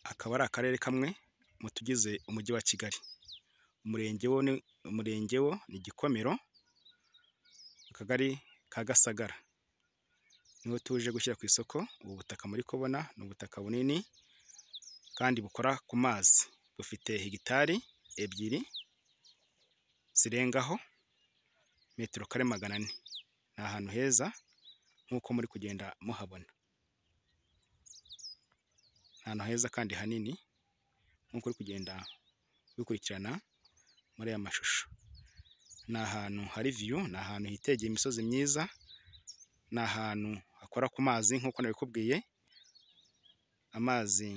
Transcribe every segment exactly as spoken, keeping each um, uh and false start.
akaba ari akarere kamwe mu tugize umujyi wa Kigali. Umurenge wo ni umurenge wo ni Gikomero, akagari ka Gasagara. Niho tuje gushyira ku isoko ubu butaka muri kubona. Ni ubutaka bunini kandi bukora ku mazi, bufite hegitari ebyiri zirengaho metero kare magana ane. Ni ahantu heza nk'uko muri kugenda muhabona, ni ahantu heza kandi hanini nk'uko uri kugenda bikurikirana muri aya mashusho. Ni ahantu hari viyu, ni ahantu hitegeye imisozi myiza, ni ahantu hakora ku mazi nk'uko nabikubwiye, amazi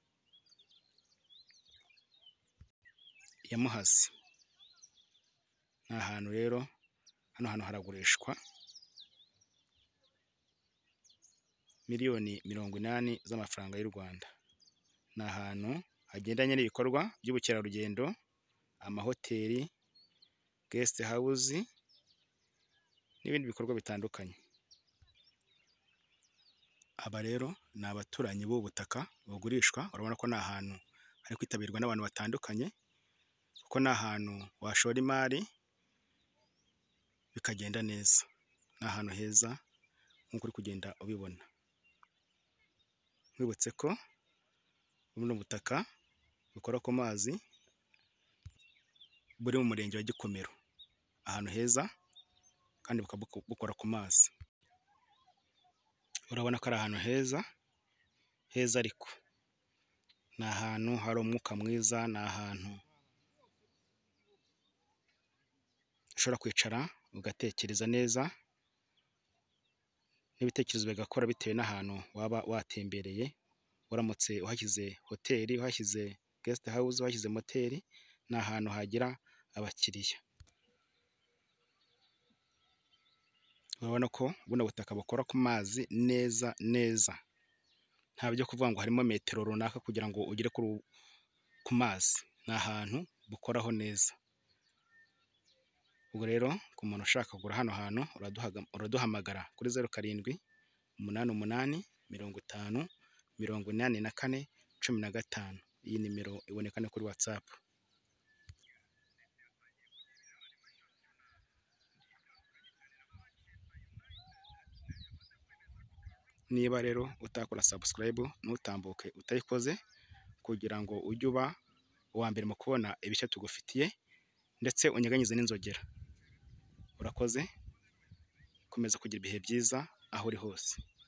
ya Muhazi. Ni ahantu rero, hano hantu haragurishwa miliyoni mirongo inani z'amafaranga y'u Rwanda. Ni ahantu hagendanye n'ibikorwa by'ubukerarugendo, amahoteli, gesite hawuzi n'ibindi bikorwa bitandukanye. Aba rero ni abaturanyi b'ubu butaka bugurishwa. Urabona ko ni ahantu hari kwitabirwa n'abantu batandukanye, kuko ni ahantu washora imari bikagenda neza. Ni ahantu heza nk'uko uri kugenda ubibona. Nkwibutse ko buno butaka bukora ku mazi buri mu murenge wa Gikomero, ahantu heza kandi bukaba bukora ku mazi. Urabona ko ari ahantu heza heza, ariko ni ahantu hari umwuka mwiza, ni ahantu ushobora kwicara ugatekereza neza n'ibitekerezo bigakora bitewe n'ahantu waba watembereye. Uramutse uhashyize hoteli, uhashyize gesite hawuzi, uhashyize moteri, ni ahantu hagira abakiriya. Urabona ko buno butaka bukora ku mazi neza neza, nta byo kuvuga ngo harimo metero runaka kugira ngo ugere ku mazi. Ni ahantu bukoraho neza. Ubwo rero ku muntu ushaka kugura hano hantu uraduhamagara kuri zeru karindwi umunani umunani mirongo itanu mirongo inani na kane cumi na gatanu. Iyi nimero iboneka no kuri watsapu. Niba rero utakora sabusikarayibu ntutambuke utayikoze, kugira ngo ujye uba uwa mbere mu kubona ibishya tugufitiye, ndetse unyeganyize n'inzogera. Urakoze, komeza kugira ibihe byiza aho uri hose.